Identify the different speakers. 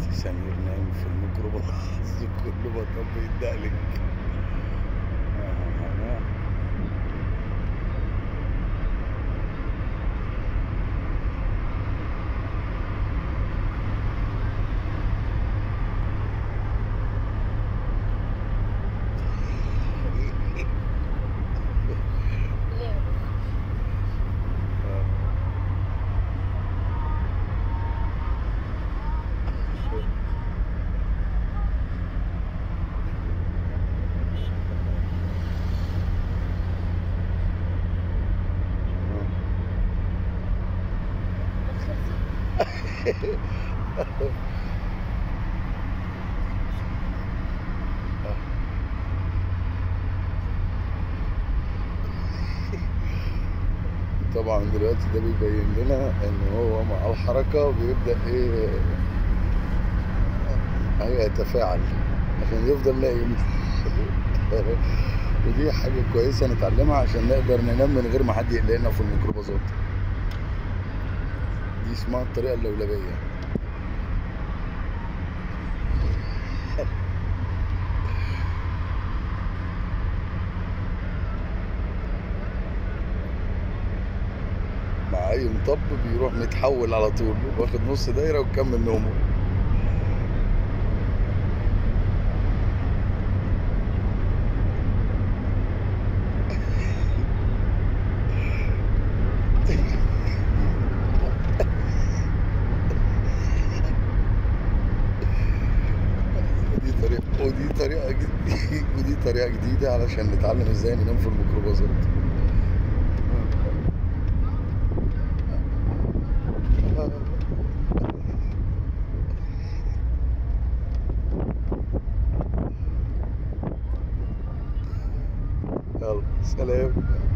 Speaker 1: سمير نايم في الميكروباص كل ما طب يدقلك. طبعا دلوقتي ده بيبين لنا ان هو مع الحركة بيبدأ يتفاعل عشان يفضل نايم. ودي حاجة كويسة نتعلمها عشان نقدر ننام من غير ما حد يقلقنا في الميكروباصات. دي اسمها الطريقة اللولبية. مع اي مطب بيروح متحول على طول، واخد نص دايرة وكمل نومه. ودي طريقة جديدة علشان نتعلم ازاي ننام في الميكروباصات. يلا سلام.